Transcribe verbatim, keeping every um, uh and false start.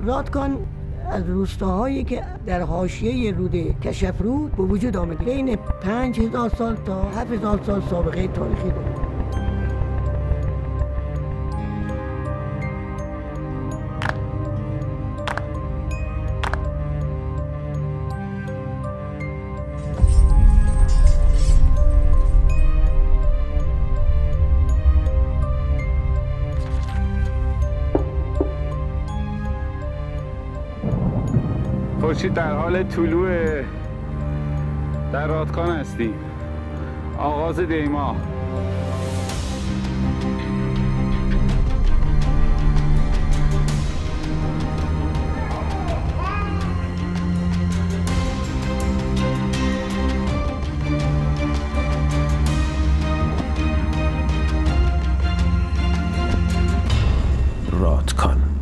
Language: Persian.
رادکان از روستاهایی که در حاشیه رود کشفرود به وجود آمده. بین پنج هزار سال تا هفت هزار سال سابقه تاریخی داره. خورشید در حال طلوع در رادکان هستیم. آغاز دیما. رادکان